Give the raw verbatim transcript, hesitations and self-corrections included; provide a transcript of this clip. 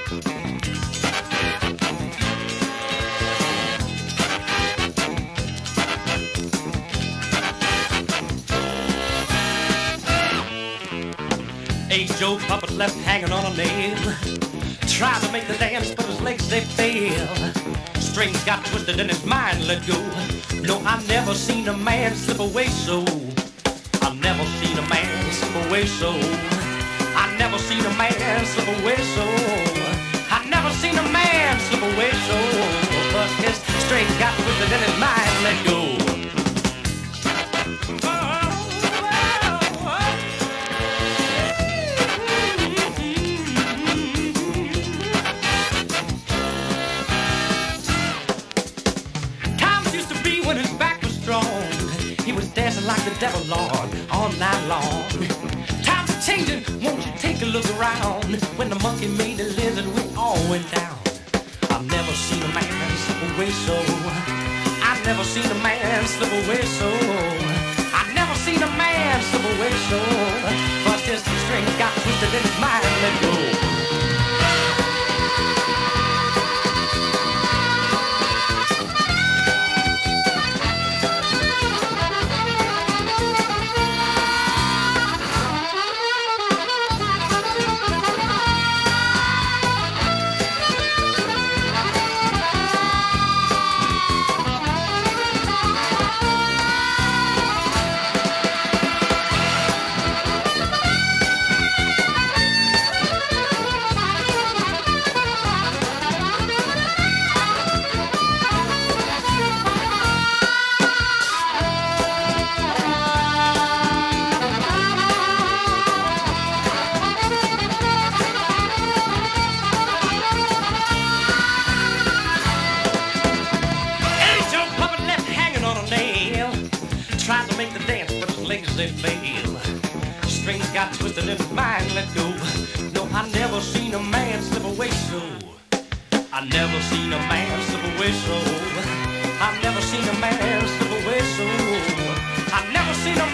Hey, Joe Puppet left hanging on a nail. Tried to make the dance, but his legs they fail. Strings got twisted and his mind let go. No, I never seen a man slip away so. I never seen a man slip away so. I never seen a man slip away so. I never seen a man slip away so. But his strings got twisted and his mind let go. He was dancing like the devil, Lord, all night long. Times are changing, won't you take a look around? When the monkey made the lizard, we all went down. I've never seen a man slip away so. I've never seen a man slip away so. I've never seen a man slip away so. But his string got twisted in his mind, let go. Tried to make the dance, but his legs they fail. Strings got twisted and his mind let go. No, I never seen a man slip away so. I never seen a man slip away so. I never seen a man slip away so. I never seen a